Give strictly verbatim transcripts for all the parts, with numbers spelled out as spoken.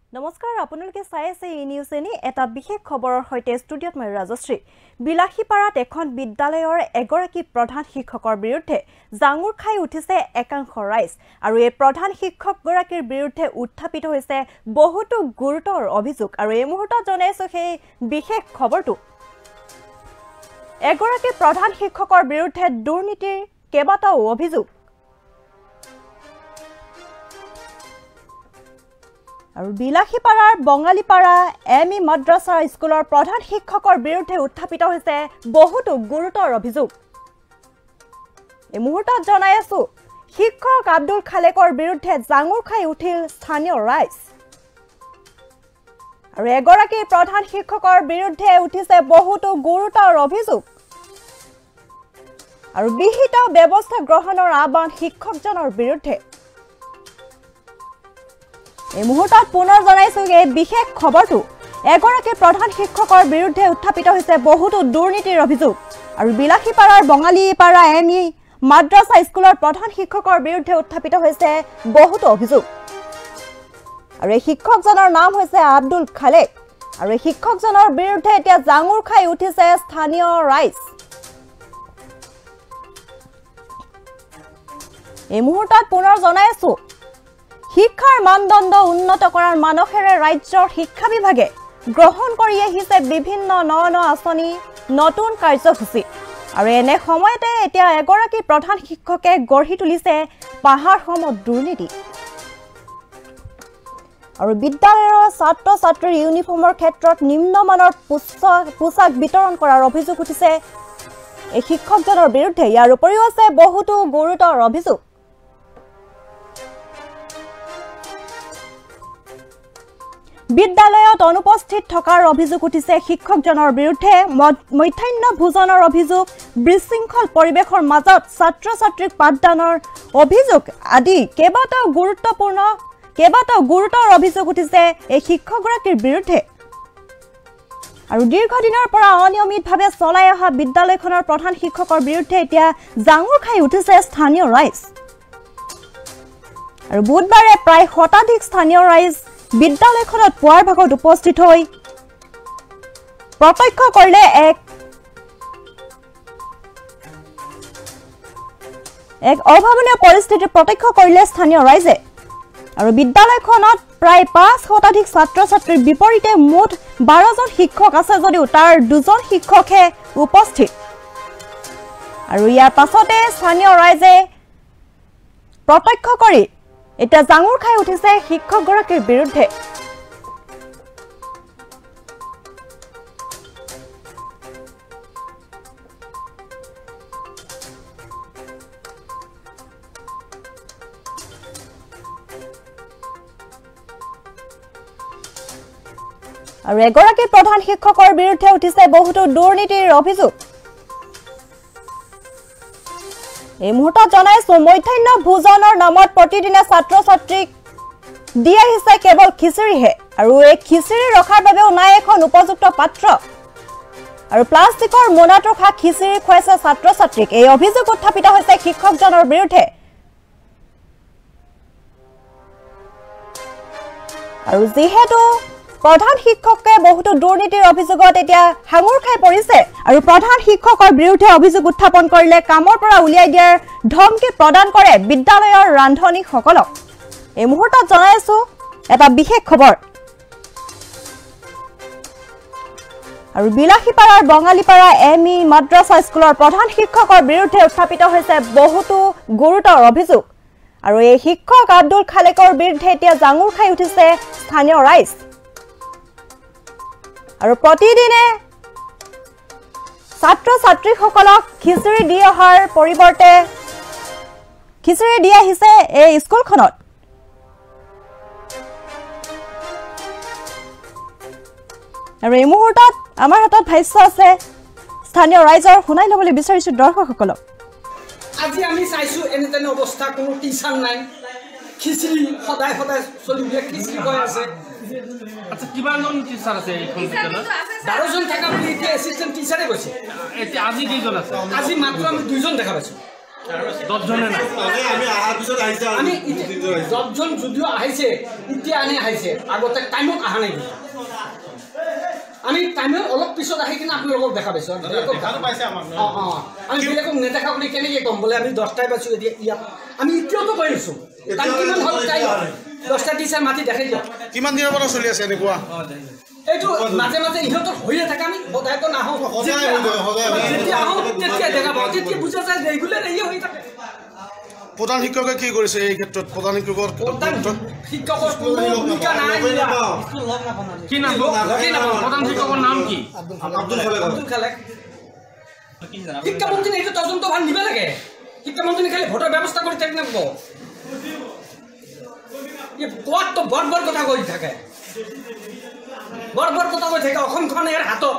নমস্কাৰ আপোনালোকে চাই আছে ইনিউজনে এটা বিশেষ খবৰৰ সৈতে ষ্টুডিঅত মই ৰাজশ্ৰী বিলাহীপাৰাত এখন বিদ্যালয়ৰ এগৰাকী প্ৰধান শিক্ষকৰ বিৰুদ্ধে জাঙুৰ খাই উঠিছে একাংশ ৰাইজ আৰু এই প্ৰধান শিক্ষক গৰাকীৰ বিৰুদ্ধে উত্থাপিত হৈছে বহুতো গুৰুতৰ অভিযোগ আৰু এই মুহূৰ্তত জনাইছো সেই বিশেষ খবৰটো এগৰাকী প্ৰধান শিক্ষকৰ বিৰুদ্ধে দুৰ্নীতিৰ কেবাটাও অভিযোগ আৰু বিলাহীপাৰাৰ বঙালীপাৰা এম ই মাদ্ৰাছা স্কুলৰ প্ৰধান শিক্ষকৰ বিৰুদ্ধে উত্থাপিত হৈছে বহুতো গুৰুতৰ অভিযোগ এই মুহূৰ্তত জনাই আছো শিক্ষক আব্দুল খালেকৰ বিৰুদ্ধে জাঙুৰ খাই উঠিল স্থানীয় ৰাইজ আৰু এগৰাকী প্ৰধান শিক্ষকৰ বিৰুদ্ধে উঠিছে বহুতো গুৰুতৰ অভিযোগ আৰু বিহিত ব্যৱস্থা গ্ৰহণৰ আহ্বান শিক্ষকজনৰ বিৰুদ্ধে এই মুহূৰ্তত পুনৰ জনাইছো এই বিশেষ খবৰটো এগৰাকী প্ৰধান শিক্ষকৰ বিৰুদ্ধে উত্থাপিত হৈছে বহুতো দুৰ্নীতিৰ অভিযোগ আৰু বিলাহীপাৰাৰ বঙালীপাৰা এম ই মাদ্ৰাছা স্কুলৰ প্ৰধান শিক্ষকৰ বিৰুদ্ধে উত্থাপিত হৈছে বহুতো অভিযোগ আৰু এই শিক্ষকজনৰ নাম হৈছে আব্দুল খালেক আৰু এই শিক্ষকজনৰ বিৰুদ্ধে এতিয়া জাঙুৰ খাই উঠিছে স্থানীয় ৰাইজ এই মুহূৰ্তত পুনৰ জনাইছো শিক্ষাৰ মানদণ্ড উন্নত কৰাৰ মানসেৰে ৰাজ্যৰ শিক্ষা বিভাগে গ্ৰহণ কৰি আহিছে বিভিন্ন ন ন আঁচনি নতুন কাৰ্যসূচী আৰু এনে সময়তে এতিয়া এগৰাকী প্ৰধান শিক্ষকে গঢ়ি তুলিছে পাহাৰ সম দুৰ্নীতি আৰু বিদ্যালয়ৰ ছাত্ৰ ছাত্ৰীৰ ইউনিফৰ্মৰ ক্ষেত্ৰত নিম্নমানৰ পোছাক বিতৰণ কৰাৰ অভিযোগ উঠিছে এই শিক্ষকজনৰ বিৰুদ্ধে ইয়াৰ উপৰিও আছে বহুতো গুৰুতৰ অভিযোগ বিদ্যালয়ত অনুপস্থিত থকাৰ অভিযোগ উঠিছে শিক্ষকজনৰ বিৰুদ্ধে মধ্যাহ্ন ভোজনৰ অভিযোগ বিশৃংখল পৰিৱেশৰ মাজত ছাত্ৰ ছাত্ৰীক পাঠদানৰ অভিযোগ আদি কেইবাটাও গুৰুত্বপূৰ্ণ কেইবাটাও গুৰুতৰ অভিযোগ উঠিছে এই শিক্ষকগৰাকীৰ বিৰুদ্ধে আৰু দীৰ্ঘদিনৰ পৰা অনিয়মিতভাৱে চলাই অহা বিদ্যালয়খনৰ প্ৰধান শিক্ষকৰ বিৰুদ্ধে এতিয়া জাঙুৰ খাই উঠিছে স্থানীয় ৰাইজ আৰু বুধবাৰে প্ৰায় শতাধিক স্থানীয় ৰাইজ বিদ্যালয়খনত পুৱাৰ ভাগত উপস্থিত হৈ প্ৰত্যক্ষ কৰিলে এক এক অভাৱনীয় পৰিস্থিতি প্ৰত্যক্ষ কৰিলে স্থানীয় ৰাইজে আৰু বিদ্যালয়খনত প্ৰায় পাঁচ শতাধিক ছাত্ৰ ছাত্ৰীৰ বিপৰীতে মুঠ বাৰজন শিক্ষক আছে যদিও তাৰ দুজন শিক্ষকহে উপস্থিত আৰু ইয়াৰ পাছতে স্থানীয় ৰাইজে প্ৰত্যক্ষ কৰি এটা জাঙুৰ খাই উঠিছে শিক্ষকগৰাকীৰ বিৰুদ্ধে আৰু এগৰাকী প্ৰধান শিক্ষকৰ বিৰুদ্ধে উঠিছে বহুতো দুৰ্নীতিৰ অভিযোগ এই মুহূৰ্তত জনাইছো মধ্যাহ্ন ভোজনৰ নামত প্ৰতিদিনে ছাত্ৰ ছাত্ৰীক দি আহিছে কেৱল খিচিৰিহে আৰু এই খিচিৰি ৰখাৰ বাবেও নাই এখন উপযুক্ত পাত্ৰ আৰু প্লাষ্টিকৰ মোনাটো খা খিচিৰি খুৱাইছে ছাত্ৰ ছাত্ৰীক এই অভিযোগ উত্থাপিত হৈছে শিক্ষকজনৰ বিৰুদ্ধে আৰু যিহেতু প্ৰধান শিক্ষকে বহুতো দুৰ্নীতিৰ অভিযোগত এতিয়া হাঙুৰ খাই পৰিছে আৰু প্ৰধান শিক্ষকৰ বিৰুদ্ধে অভিযোগ উত্থাপন কৰিলে কামৰ পৰা উলিয়াই দিয়াৰ ধমকি প্ৰদান কৰে বিদ্যালয়ৰ ৰান্ধনীসকলক এই মুহূৰ্তত জনাইছো এটা বিশেষ খবৰ আৰু বিলাহীপাৰাৰ বঙালীপাৰা এম ই মাদ্ৰাছা স্কুলৰ প্ৰধান শিক্ষকৰ বিৰুদ্ধে উত্থাপিত হৈছে বহুতো গুৰুতৰ অভিযোগ আৰু এই শিক্ষক আব্দুল খালেকৰ বিৰুদ্ধে এতিয়া জাঙুৰ খাই উঠিছে স্থানীয় ৰাইজ আৰু প্ৰতিদিনে ছাত্ৰ ছাত্ৰীসকলক খিচিৰি দি অহাৰ পৰিৱৰ্তে খিচিৰি দি আহিছে এই স্কুলখনত আৰু এই মুহূৰ্তত আমাৰ হাতত ভাষ্য আছে স্থানীয় ৰাইজৰ শুনাই ল'বলৈ বিচাৰিছো দৰ্শকসকলক আজি আমি চাইছো এনে তেনে অৱস্থা কোনো টিচাৰ নাই খিচিৰি সদায় সদায় চলিবলৈ খিচিৰি কৈ আছে আচ্ছা কিমানজন টিচাৰ আছে এইখন বিদ্যালয়ত বাৰজন থকা বুলি এতিয়া এছিষ্টেণ্ট টিচাৰে কৈছে এতিয়া আজি কেইজন আছে আজি মাত্ৰ আমি দুইজন দেখা পাইছো দহজনে নাই আমি আহাৰ পিছত আহিছে আমি দহজন যদিও আহিছে এতিয়া আনি আহিছে আগতে টাইমত অহা নাই আমি টাইমত অলপ পিছত আহি কিনে আপোনালোকক দেখা পাইছো অঁ অঁ আমি বেলেগক নেদেখা বুলি কেনেকৈ ক'ম বোলে আমি দহটাই পাইছোঁ এতিয়া ইয়াত আমি এতিয়াওতো কৈ আছোঁ টাইম কিমান হ'ল টাইম দহটা টিচাৰ মাতি দেখাই দিয়ক কিমান দিনৰ পৰা চলি আছে এনেকুৱা এইটো মাজে মাজে ইহঁতৰ হৈয়ে থাকে আমি সদায়তো নাহোঁ যেতিয়া আহোঁ তেতিয়া দেখা পাওঁ তেতিয়া বুজা যায় ৰেগুলাৰ এই হৈ থাকে প্ৰধান শিক্ষকে কি কৰিছে এই ক্ষেত্ৰত প্ৰধান শিক্ষকৰ শিক্ষকৰ কোনো ভূমিকা নাই কি নাম কি নাম প্ৰধান শিক্ষকৰ নাম কি আব্দুল খালেক আব্দুল খালেক শিক্ষামন্ত্ৰী এইটো তদন্ত ভাল নিব লাগে শিক্ষামন্ত্ৰী খালি ভোটৰ ব্যৱস্থা কৰি থাকি নাপাব কোৱাততো বৰ বৰ কথা কৈ থাকে বৰ বৰ কথা কৈ থাকে অসমখন ইয়াৰ হাতত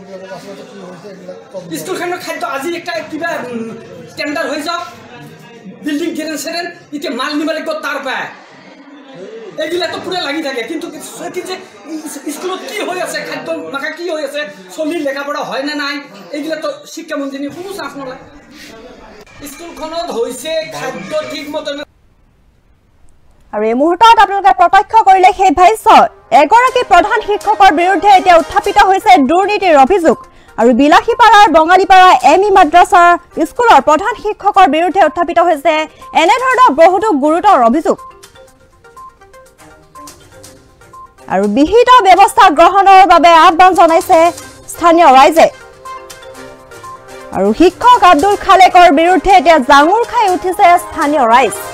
স্কুলখনৰ খাদ্য আজি একটা কিবা টেণ্ডাৰ হৈ যাওক বিল্ডিং গেৰেন চেৰেন এতিয়া মাল নিব লাগিব তাৰ পায় এইবিলাকতো পুৰা লাগি থাকে কিন্তু যে স্কুলত কি হৈ আছে খাদ্য মাখা কি হৈ আছে চলি লেখা পঢ়া হয় নে নাই এইবিলাকতো শিক্ষামন্ত্ৰীৰ কোনো চান্স নলয় স্কুলখনত হৈছে খাদ্য ঠিকমতে আৰু এই মুহূৰ্তত আপোনালোকে প্ৰত্যক্ষ কৰিলে সেই ভাষ্য এগৰাকী প্ৰধান শিক্ষকৰ বিৰুদ্ধে এতিয়া উত্থাপিত হৈছে দুৰ্নীতিৰ অভিযোগ আৰু বিলাসীপাৰাৰ বঙালীপাৰা এম ই মাদ্ৰাছাৰ স্কুলৰ প্ৰধান শিক্ষকৰ বিৰুদ্ধে উত্থাপিত হৈছে এনেধৰণৰ বহুতো গুৰুতৰ অভিযোগ আৰু বিহিত ব্যৱস্থা গ্ৰহণৰ বাবে আহ্বান জনাইছে স্থানীয় ৰাইজে আৰু শিক্ষক আব্দুল খালেকৰ বিৰুদ্ধে এতিয়া জাঙুৰ খাই উঠিছে স্থানীয় ৰাইজ